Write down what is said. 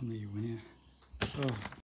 ำอะไรอยู่วะเนี่ย